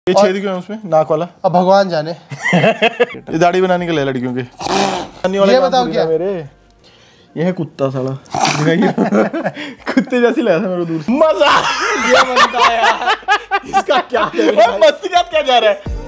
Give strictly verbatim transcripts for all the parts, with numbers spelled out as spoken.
ये छेद क्यों है उसमें नाक वाला? अब भगवान जाने। ये दाढ़ी बनाने के लिए लड़कियों के। ये बताओ क्या मेरे ये है कुत्ता साला। कुत्ते जैसी लगा था मेरे दूर से। मजा ये बनता है यार। इसका क्या मस्ती क्या जा रहा है?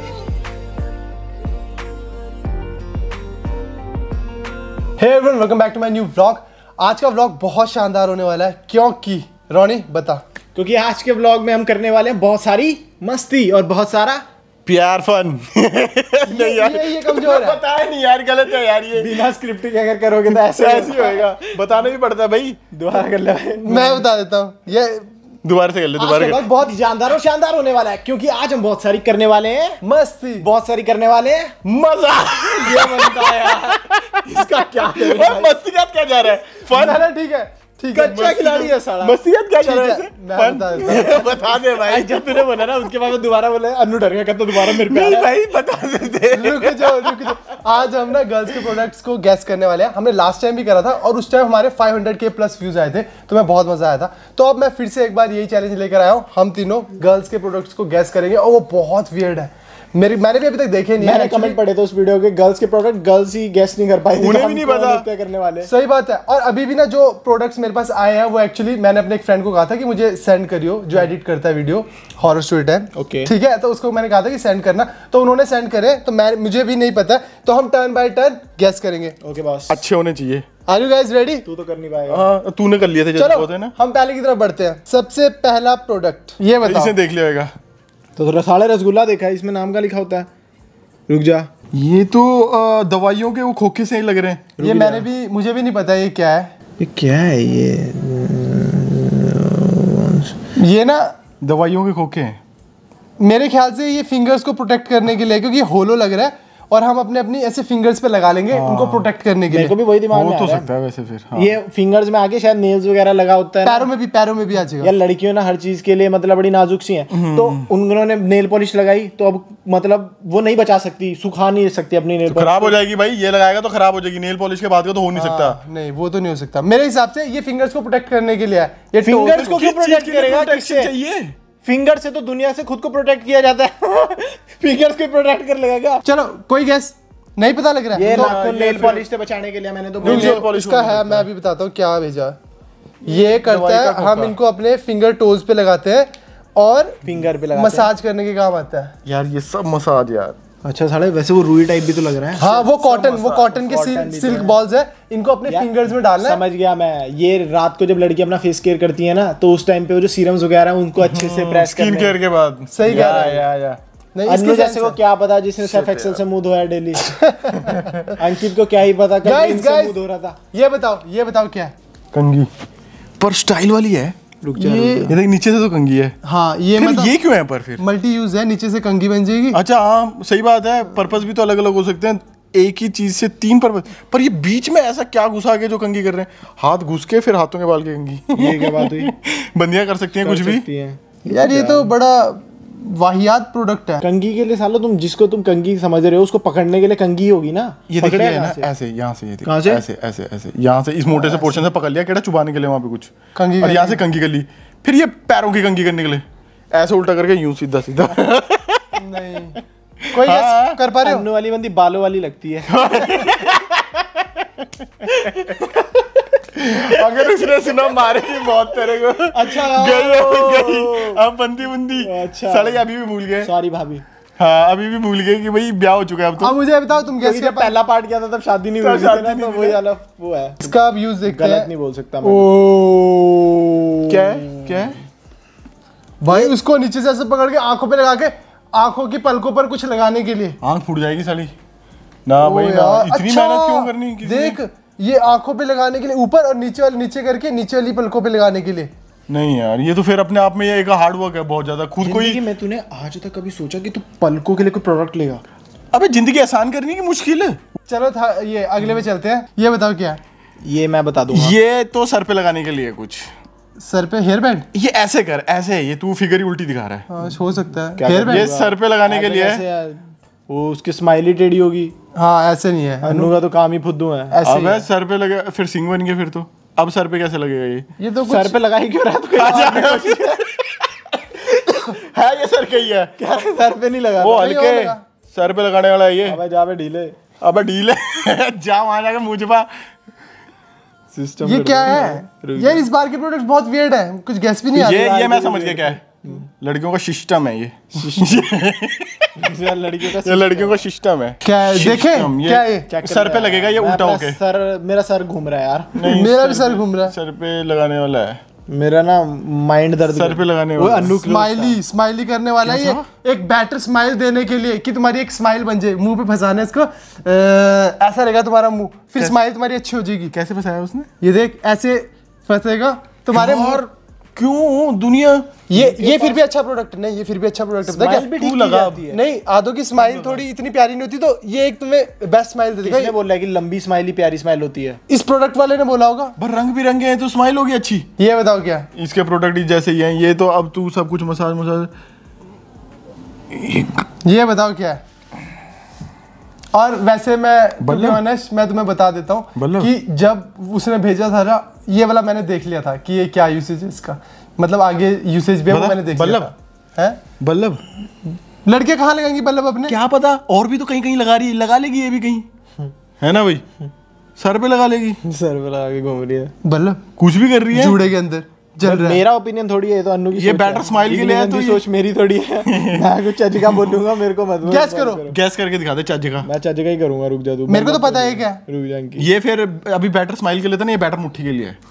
Hey everyone, welcome back to my new vlog. आज का व्लॉग बहुत शानदार होने वाला है क्योंकि रोनी बता क्योंकि आज के व्लॉग में हम करने वाले हैं बहुत सारी मस्ती और बहुत सारा प्यार फन। नहीं यार ये, ये कमजोर है। पता है नहीं यार, गलत है यार। ये बिना स्क्रिप्टिंग अगर करोगे तो ऐसे ऐसे ही होएगा। बताना भी पड़ता है भाई। दोबारा कर ले। मैं बता देता हूँ ये दोबारा से कर ले। दोबारा कर। बहुत ही जानदार और शानदार होने वाला है क्योंकि आज हम बहुत सारी करने वाले हैं मस्ती, बहुत सारी करने वाले हैं मजा ये बनता है यार। इसका क्या मस्ती क्या जा रहा है? फन। ठीक है ठीक है। कच्चा खिलाड़ी है साला। मस्ती क्या जा रहा है? मैं बता देता हूँ। बता दे भाई। जब तूने बोला ना उसके बाद दोबारा बोले अन्नू डर गया कहता दोबारा मेरे पे आ रहा है। भाई बता दे। रुक जाओ रुक जाओ। आज हम ना गर्ल्स के प्रोडक्ट्स को गैस करने वाले हैं। हमने लास्ट टाइम भी करा था और उस टाइम हमारे पाँच सौ के प्लस व्यूज आए थे, तो मैं बहुत मजा आया था। तो अब मैं फिर से एक बार यही चैलेंज लेकर आया हूँ। हम तीनों गर्ल्स के प्रोडक्ट्स को गैस करेंगे और वो बहुत वियर्ड है। मेरी मैंने भी अभी तक देखे नहीं। मैंने कमेंट पढ़े थे उस वीडियो के, गर्ल्स के प्रोडक्ट गर्ल्स ही गैस नहीं कर पाए, उन्हें भी नहीं पता करने वाले। सही बात है। और अभी भी ना जो प्रोडक्ट्स मेरे पास आए हैं वो एक्चुअली मैंने अपने एक फ्रेंड को कहा था कि मुझे सेंड करियो, जो एडिट करता है video horror story time. Okay ठीक है, तो उसको मैंने कहा था कि सेंड करना, तो उन्होंने सेंड करे। तो मैं मुझे भी नहीं पता, तो हम टर्न बाय टर्न गैस करेंगे। ओके बॉस, अच्छे होने चाहिए। Are you guys ready? तू तो कर नहीं पाएगा। हाँ तूने कर लिए थे। चलो ना हम पहले की तरफ बढ़ते हैं। सबसे पहला प्रोडक्ट ये बताओ। इसे देख लिया होगा तो रसाले रसगुल्ला देखा है, इसमें नाम का लिखा होता है। रुक जा, ये तो आ, दवाइयों के वो खोखे से ही लग रहे हैं। ये मैंने भी मुझे भी नहीं पता ये क्या है। ये क्या है? ये ये ना दवाइयों के खोखे हैं मेरे ख्याल से। ये फिंगर्स को प्रोटेक्ट करने के लिए, क्योंकि होलो लग रहा है और हम अपने अपनी ऐसे फिंगर्स पे लगा लेंगे उनको प्रोटेक्ट करने के लिए। मेरे को भी वही दिमाग में आ तो रहा है। सकता है वैसे फिर। हाँ। ये फिंगर्स में आके शायद नेल्स वगैरह लगा होता है, पैरों में भी पैरों में भी आ जाएगा। यार लड़कियों ना हर चीज के लिए मतलब बड़ी नाजुक सी हैं, तो उन्होंने नेल पॉलिश लगाई तो अब मतलब वो नहीं बचा सकती, सुखा नहीं सकती अपनी नेल तो खराब हो जाएगी भाई। ये लगाएगा तो खराब हो जाएगी। नेल पॉलिश के बाद का तो हो नहीं सकता। नहीं वो तो नहीं हो सकता मेरे हिसाब से। ये फिंगर्स को प्रोटेक्ट करने के लिए है। ये फिंगर्स को क्यों प्रोटेक्ट करेगा? किससे चाहिए? फिंगर से तो दुनिया से खुद को प्रोटेक्ट किया जाता है। फिंगर्स को प्रोटेक्ट कर लेगा क्या? चलो कोई गैस नहीं पता लग रहा है। ये नाक को नेल पॉलिश से बचाने के लिए मैंने तो नेल पॉलिश का है। मैं अभी बताता हूँ क्या भेजा। ये करता है, हम इनको अपने फिंगर टोज पे लगाते हैं और फिंगर पे लगाते मसाज करने के काम आता है। यार ये सब मसाज यार। अच्छा साले वैसे वो रुई टाइप भी तो लग रहा है। हाँ वो कॉटन वो कॉटन के सिल्क सिल्क बॉल्स है। इनको अपने फिंगर्स में डालना है। समझ गया मैं। ये रात को जब लड़की अपना फेस केयर करती है ना, तो उस टाइम पे वो जो सीरम्स वगैरह हैं उनको अच्छे से प्रेस करना। स्किन केयर के बाद। सही कह रहा है या या नहीं, अन्नू जैसे को क्या पता जिसने सर्फ एक्सेल से मुंह धोया डेली। अंकित को क्या ही पता कब इनसे मुंह धो रहा था। ये बताओ ये बताओ क्या है? कंघी। पर स्टाइल वाली है। रुक जा, ये ये देख नीचे से तो कंघी है। हाँ ये फिर मतलब ये क्यों है पर फिर? मल्टी यूज है, नीचे से कंघी बन जाएगी। अच्छा हाँ सही बात है। पर्पस भी तो अलग अलग हो सकते हैं। एक ही चीज से तीन पर्पस। पर ये बीच में ऐसा क्या घुसा के जो कंघी कर रहे हैं? हाथ घुस के फिर हाथों के बाल के कंघी। ये क्या बात हुई? बंदियां कर सकती हैं कुछ भी। यार ये तो बड़ा वाहियात प्रोडक्ट है। कंघी के लिए सालो तुम जिसको तुम कंघी समझ रहे हो उसको पकड़ने के लिए कंघी होगी ना। ये देखिए है ना ऐसे यहाँ से ये कहाँ से? ऐसे ऐसे ऐसे यहाँ से इस मोटे से पोर्शन से पकड़ लिया केड़ा चुबाने के लिए वहाँ पे कुछ कंघी और यहाँ से कंघी कर ली। फिर ये पैरों की कंघी करने के लिए ऐसे उल्टा करके यूं सीधा सीधा। नहीं कोई गैस कर पा रहे हो? अन्नू वाली बंदी बालों वाली लगती है। अगर उसने सुना मारेगी बहुत तेरे को। अच्छा गई गई अब बंदी बंदी। अच्छा साले अभी भी भूल गए। सॉरी भाभी। हाँ अभी भी भूल गए कि भाई ब्याह हो चुका है अब तो। अब मुझे बताओ तुम गैस जब पहला पार्ट किया था तब शादी नहीं हुई थी ना, तो वो वाला वो है। इसका अब यूज देखते गलत हैं। नहीं बोल सकता मैं। ओ क्या है क्या है भाई? उसको नीचे से ऐसे पकड़ के आंखों पे लगा के, आंखों की पलकों पर कुछ लगाने के लिए। आंख फूट जाएगी साली ना भाई ना। इतनी अच्छा, मेहनत क्यों करनी? देख ये आंखों पे लगाने के लिए ऊपर और नीचे वाले नीचे करके नीचे वाली पलकों पे लगाने के लिए। नहीं यार ये तो फिर अपने आप में ये एक हार्ड वर्क है बहुत ज्यादा। खुद को ही मैं तूने आज तक कभी सोचा कि तू पलकों के लिए कोई प्रोडक्ट लेगा? अबे जिंदगी आसान करनी की मुश्किल है। चलो था ये अगले में चलते हैं। ये बताओ क्या है? ये मैं बता दूंगा। ये तो सर पे लगाने के लिए कुछ। सर पे हेयर बैंड? ये ऐसे कर ऐसे है। ये तू फिगर ही उल्टी दिखा रहा है। हाँ हो सकता है। क्या हेयर ये बैंड सर पे लगाने के लिए है। वो उसकी स्माइली टेढ़ी होगी। हाँ ऐसे नहीं है। अन्नू का तो काम ही फुद्दू है। ऐसे ही अबे है। सर पे लगे फिर सिंग बन गए फिर तो। अब सर पे कैसे लगेगा ये? ये तो सर पे लगा ही क्यों रहा है? है ये सर का ही है। क्या सर पे नहीं लगा? वो नहीं, वो हल्के लगा। सर पे लगाने वाला है ये। अबे जा बे ढीले अबे डील है जा वहां जाके मुझे पा सिस्टम। ये क्या है यार? इस बार के प्रोडक्ट बहुत वियर्ड है, कुछ गैस भी नहीं आ ये रहा। ये मैं समझ गया क्या है। लड़कियों का सिस्टम है ये। यार लड़कियों का ये लड़कियों का सिस्टम है। क्या है देखें? सिस्टम, ये क्या है? चेक कर सर पे रहा है। लगेगा ये मैं उल्टा अपना होके। सर, मेरा सर घूम रहा है यार। नहीं, मेरा भी सर घूम रहा है। सर पे लगाने वाला है। मेरा ना माइंड दर्द सर पे लगाने वो वाला है। अन्नू स्माइली स्माइली करने वाला है ये, एक बेटर स्माइल देने के लिए कि तुम्हारी एक स्माइल बन जाए। मुंह पे फंसाना है इसको, अ, ऐसा रहेगा तुम्हारा मुंह, फिर स्माइल तुम्हारी अच्छी हो जाएगी। कैसे फंसाया उसने? ये देख ऐसे फंसेगा तुम्हारे मुंह। और क्यों दुनिया ये ये फिर भी अच्छा प्रोडक्ट नहीं, ये फिर भी अच्छा प्रोडक्ट है। पता स्माइल भी क्या? ठीक लगा। जाती है। नहीं, आदो की स्माइल थोड़ी इतनी प्यारी नहीं होती, तो ये एक तुम्हें बेस्ट स्माइल दे किसने देगा। बोल रहा है कि लंबी स्माइल ही प्यारी स्माइल होती है? इस प्रोडक्ट वाले ने बोला होगा। पर रंग बिरंगे हैं तो स्माइल होगी अच्छी। ये बताओ क्या? इसके प्रोडक्ट ही जैसे ही हैं ये, तो अब तू सब कुछ मसाज मसाज ये बताओ क्या है? और वैसे मैं to be honest, मैं तुम्हें बता देता हूँ बल्लभ। कि जब उसने भेजा था ना, ये वाला मैंने देख लिया था कि ये क्या यूसेज है इसका, मतलब आगे यूसेज भी है वो बता, मैंने देख लिया बल्लभ। था। हैं? बल्लभ लड़के कहाँ लगाएंगी बल्लभ अपने? क्या पता, और भी तो कहीं कहीं लगा रही है, लगा लेगी ये भी कहीं, है ना भाई? सर पे लगा लेगी, सर पे लगा के घूम रही है। बल्लभ कुछ भी कर रही है। जूड़े के अंदर जल रहा है। मेरा ओपिनियन थोड़ी है, ये तो अन्नू की ये सोच better है। smile के इतनी लिए है गंदी तो ये- सोच मेरी थोड़ी है। मैं कुछ चज का बोलूंगा, मेरे को मत बोल। Guess करो। गैस करके दिखा दे चज का। मैं चज का ही करूंगा, रुक जा तू। मेरे को तो पता है क्या। रुक जा इनकी। ये फिर अभी बैटर स्माइल के लिए था ना, ये बैटर मुट्ठी के लिए है।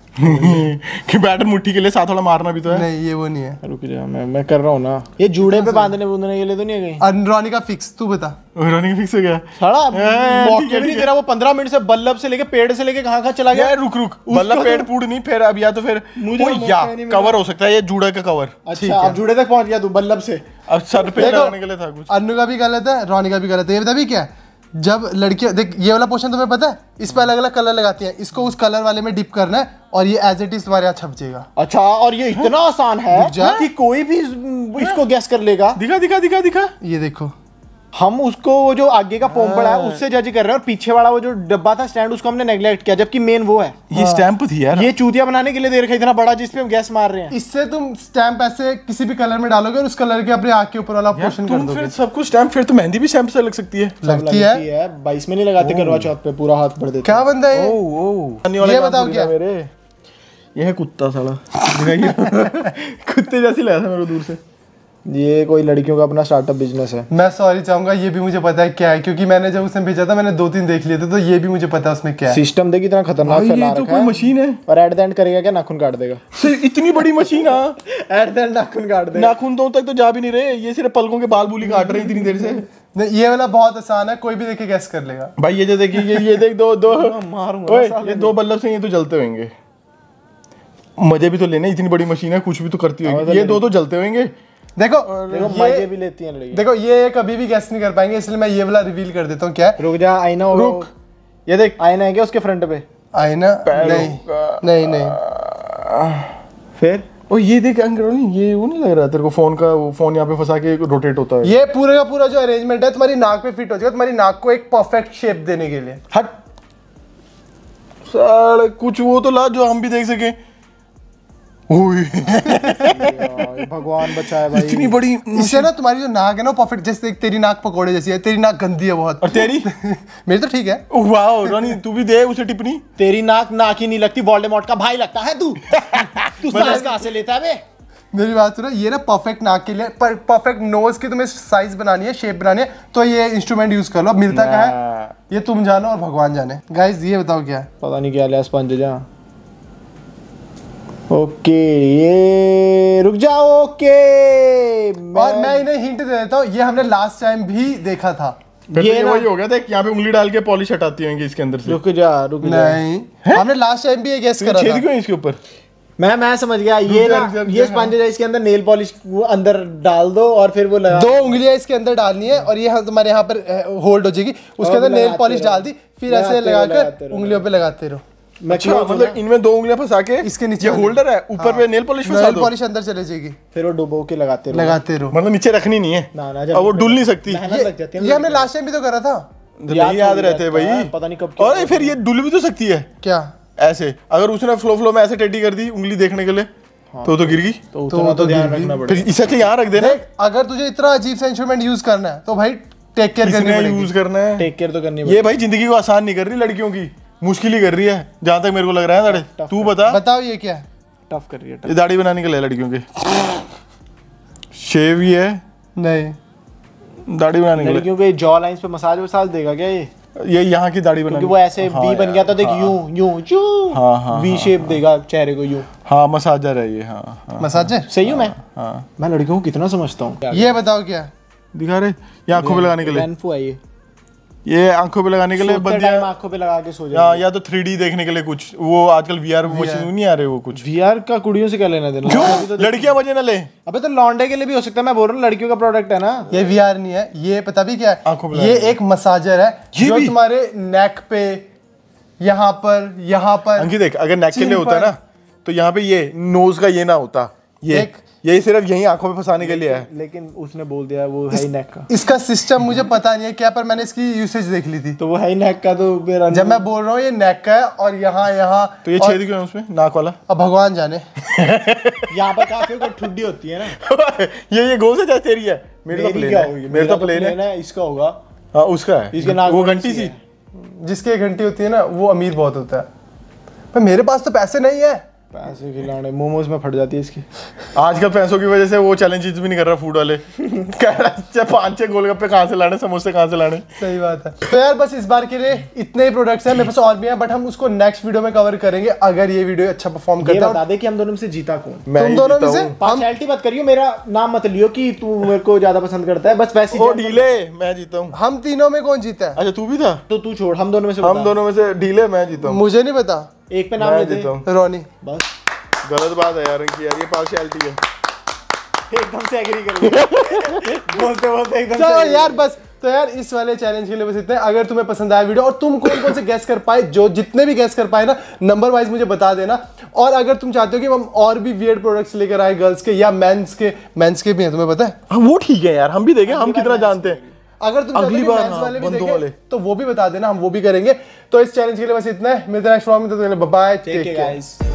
कि बैटर मुट्ठी के लिए साथ वाला मारना भी तो है। नहीं, ये वो नहीं है। रुक जा, मैं मैं कर रहा हूँ ना। ये जूड़े पे बांधने बूंदने के लिए तो नहीं है कहीं? अनरॉनी का फिक्स, तू बता। रनिंग फिक्स हो गया। साला ए, ठीक मौके है, भी नहीं ठीक दे रहा। वो पंद्रह मिनट से बल्लभ से लेके पेड़ से लेके कहाँ कहाँ चला गया। यार रुक रुक, मतलब पेड़ पूड़ नहीं, फिर अब या तो फिर मुझे ओ तो या मौका नहीं मिला। कवर हो सकता है, ये जूड़ा का कवर। अच्छा, अब जूड़े तक पहुंच गया तू बल्लभ से। अब सर पे देखो, लगाने के लिए था कुछ। अन्नू का भी गलत है, रोनी का भी गलत है। ये बता भी क्या है? जब लड़कियां देख, ये वाला पोर्शन तुम्हें पता है, इस पे अलग अलग कलर लगाती हैं, इसको उस कलर वाले में डिप करना है और ये एज इट इज तुम्हारे यहाँ छप जाएगा। अच्छा, और ये इतना आसान है जा। कि कोई भी इसको गैस कर लेगा। दिखा दिखा दिखा दिखा। ये देखो, हम उसको वो जो आगे का पोम पड़ा है उससे जज कर रहे हैं, और पीछे वाला वो जो डब्बा था स्टैंड, उसको हमने नेग्लेक्ट किया, जबकि मेन वो है। ये स्टैंप थी यार। ये चूतिया बनाने के लिए दे रखा है इतना बड़ा, जिसपे हम गैस मार रहे हैं। इससे तुम स्टैंप ऐसे किसी भी कलर में डालोगे और उस कलर के अपने आँख के ऊपर वाला यार, पोर्शन कर तुम दोगे। फिर सब कुछ स्टैम्प, फिर तो मेहंदी भी स्टैम्प से लग सकती है। लगती है। है बाईस में नहीं लगाते करवा चौथ पे, पूरा हाथ भर देते। क्या बंदा है ये? ओ ओ ये बताओ क्या? मेरे ये है कुत्ता साला। कुत्ते जैसी लगा था मेरे को दूर से। ये कोई लड़कियों का अपना स्टार्टअप बिजनेस है। मैं सॉरी चाहूंगा, ये भी मुझे पता है क्या है, क्योंकि मैंने जब उसने भेजा था मैंने दो तीन देख लिए थे, तो ये भी मुझे पता है उसमें क्या है। सिस्टम देख इतना खतरनाक भाई, फैला ये तो रखा कोई है। मशीन है। और एट द एंड करेगा क्या? नाखून काट देगा। सिर्फ इतनी बड़ी मशीन। हाँ, एट द एंड नाखून काट देगा। नाखून तो तक तो जा भी नहीं रहे, ये सिर्फ पलकों के बाल बूली काट रहे हैं इतनी देर से। नहीं, ये वाला बहुत आसान है, कोई भी देख के गैस कर लेगा। भाई ये जो देखिए, ये ये देख दो दो मारूंगा ओए, साले ये दो बल्लभ से ये तो जलते होंगे। मजे भी तो लेने, इतनी बड़ी मशीन है, कुछ भी तो करती होगी। ये दो तो जलते होंगे। देखो देखो ये- मजे भी लेती हैं लड़की। देखो ये कभी भी गैस नहीं कर पाएंगे, इसलिए मैं ये वाला रिवील कर देता हूँ। क्या है? रुक जा, आईना होगा। रुक। ये देख, आईना है क्या उसके फ्रंट पे? आईना नहीं का- नहीं नहीं फिर ओ ये देख अंकल, ये वो नहीं लग रहा तेरे को फोन का, वो फोन यहाँ पे फंसा के रोटेट होता है। ये पूरे का पूरा जो अरेंजमेंट है तुम्हारी नाक पे फिट हो जाएगा, तुम्हारी नाक को एक परफेक्ट शेप देने के लिए। हट साले, कुछ वो तो ला जो हम भी देख सके। ओए यार, भगवान बचाए भाई। इतनी बड़ी इससे ना तुम्हारी जो नाक है ना परफेक्ट, जैसे देख तेरी नाक पकोड़े जैसी है, तेरी नाक गंदी है बहुत। और तेरी मेरी तो ठीक है। वाह रोनी, तू भी दे उसे टिप्पणी। तेरी नाक नाक ही नहीं लगती, वोल्डेमॉर्ट का भाई लगता है तू। तू सांस कहाँ से लेता है बे? मेरी बात सुनो, ये ना परफेक्ट नाक के लिए, परफेक्ट नोज की तुम्हें साइज बनानी है, शेप बनानी है, तो ये इंस्ट्रूमेंट यूज कर लो। अब मिलता क्या है ये तुम जानो और भगवान जाने। गाइस ये बताओ क्या है? पता नहीं क्या लिया स्पंज जा। ओके, ये रुक जाओ। ओके, और मैं इन्हें हिंट दे देता हूँ, ये हमने लास्ट टाइम भी देखा था। ये, ये ये ना- वही हो गया था, यहाँ पे उंगली डाल के पॉलिश हटाती होंगी इसके अंदर से। रुक जा रुक जा। नहीं, हमने लास्ट टाइम भी ये गेस करा छेद था। क्यों है इसके ऊपर? मैं मैं समझ गया। ये जा, ना रुक जा, रुक ये जा, स्पंज है, इसके अंदर नेल पॉलिश वो अंदर डाल दो और फिर वो लगा। दो उंगलियां इसके अंदर डालनी है और ये हम तुम्हारे यहाँ पर होल्ड हो जाएगी, उसके अंदर नेल लगाते पॉलिश रहो। डाल दी, फिर लगाते ऐसे रहो, लगाते लगाकर रहो। उंगलियों पे लगाते रहो। मैं अच्छा, close हूँ मतलब ना, इनमें दो उंगलियां फंसा के इसके नीचे ये वाली। होल्डर है, ऊपर पे नेल पॉलिश फंसा नेल दो। पॉलिश अंदर चले जाएगी, फिर वो डुबो के लगाते रहो। लगाते रहो। मतलब नीचे रखनी नहीं है, ना ना, और वो डुल नहीं सकती। मेहनत लग जाती है ये हमने लास्ट टाइम भी तो करा था। नहीं याद रहते रहता है, भाई, पता नहीं कब क्या और फिर ये डुल भी तो सकती है क्या? ऐसे, अगर उसने फ्लो फ्लो में ऐसे टेढ़ी कर दी उंगली देखने के लिए, तो तो गिर गई। तो उतना तो ध्यान रखना पड़ेगा। फिर इसे यहाँ रख देना। देख, अगर तुझे इतना अजीब सा इंस्ट्रूमेंट यूज करना है तो भाई टेक केयर करनी पड़ेगी। यूज करना है, टेक केयर तो करनी ये पड़ेगी। भाई जिंदगी को आसान नहीं कर रही लड़कियों की, मुश्किल ही कर रही है जहां तक मेरे को लग रहा है। दाढ़ी तू बता, बताओ ये क्या है? टफ कर रही है। ये दाढ़ी बनाने के लिए लड़कियों के शेव ही है, नहीं, दाढ़ी बनाने के लिए। लड़कियों के जॉ लाइंस पे मसाज वसाज देगा क्या ये? ये यहाँ की दाढ़ी बनाने, क्योंकि वो ऐसे हाँ वी बन गया था, देख यूं यूं यूं हाँ हाँ वी शेप देगा चेहरे को यूं। हाँ मसाजर है ये। हाँ हाँ मसाज है? सही हूँ मैं? हाँ मैं लड़कियों को कितना समझता हूँ। ये बताओ क्या है? दिखा रहे, ये आंखों पे लगाने के लिए, रेनफो है ये। ये आंखों पे लगाने के लिए सोते बंदियां, टाइम आंखों पे लगा के सो या, जाएंगे। या तो थ्री डी देखने के लिए कुछ, वो आजकल वीआर मशीन नहीं आ रहे वो कुछ। वीआर का कुड़ियों से क्या लेना देना? अभी तो क्यों लड़कियां मजे ना ले? अबे तो लौंडे के लिए भी हो सकता है, मैं बोल रहा हूँ लड़कियों का प्रोडक्ट है ना। ये वीआर नहीं है, ये पता भी क्या आंखों है? पे ये लगाने एक मसाजर है ये जो भी? तुम्हारे नेक पे, यहाँ पर, यहाँ पर। अंकित देख, अगर नेक के चिन लिए होता है पर। ना तो यहाँ पे ये नोज का ये ना होता, ये एक- ये सिर्फ यही आंखों में फंसाने के लिए है। लेकिन उसने बोल दिया वो है ही नेक का, इसका सिस्टम मुझे पता नहीं है क्या, पर मैंने इसकी यूसेज देख ली थी। तो वो है ही नेक का। तो मेरा जब मैं बोल रहा हूँ ये नेक का है और यहाँ यहाँ तो ये और- छेद क्यों है उसमें, नाक वाला? अब भगवान जाने। यहाँ पर काफी को ठुड्डी होती है ना। ये ये गोल से जैसे तेरी है, मेरी तो मेरी प्लेन क्या है, होगी? मेरी तो प्लेन है। है, इसका होगा। हाँ उसका है, इसके नाक वो में घंटी ऐसी सी। है। जिसकी घंटी होती है ना वो अमीर बहुत होता है, पर मेरे पास तो पैसे नहीं है। पैसे खिलाने मोमोज में फट जाती है इसकी। आजकल पैसों की वजह से वो चैलेंजेस भी नहीं कर रहा फूड वाले। कह रहा है पांच छह गोलगप्पे कहाँ से लाने, समोसे कहाँ से लाने। सही बात है। तो यार बस इस बार के लिए इतने ही प्रोडक्ट्स हैं, मेरे पास और भी हैं बट हम उसको नेक्स्ट वीडियो में कवर करेंगे अगर ये वीडियो अच्छा परफॉर्म ये करता है। बता दे कि हम दोनों में से जीता कौन? मैं तुम ही दोनों जीता में से हूँ। पार्शियलिटी मत करियो, मेरा नाम मत लियो कि तू मेरे को ज्यादा पसंद करता है, बस वैसे ओ ढीले, मैं जीता हूँ। हम तीनों में कौन जीता है? अच्छा तू भी था? तो तू छोड़, हम दोनों में से हम बता। दोनों में से ढीले, मैं जीता हूँ। मुझे नहीं पता। एक पे नाम मैं लेते जीता हूँ। रोनी। बस गलत बात है यार इनकी, यार ये पार्शियलिटी है। एकदम से एग्री कर लिया। बोलते बोलते एकदम से चलो agree यार कर बस, तो यार इस वाले चैलेंज के लिए बस इतना है। अगर तुम्हें पसंद आया वीडियो और तुम कौन कौन से गैस कर पाए, जो जितने भी गैस कर पाए ना, नंबर वाइज मुझे बता देना। और अगर तुम चाहते हो कि हम और भी वियर्ड प्रोडक्ट्स लेकर आए गर्ल्स के या मेंस के, मेंस के भी हैं तुम्हें पता है? हाँ वो ठीक है यार, हम भी देखें, हम कितना जानते हैं। अगर तुम चाहते हो अगली कि बार मेंस हाँ, वाले भी बंदों देखें, वाले। तो वो भी बता देना, हम वो भी करेंगे। तो इस चैलेंज के लिए बस इतना है। मिलते हैं नेक्स्ट व्लॉग में, तो बाय, Take care, guys.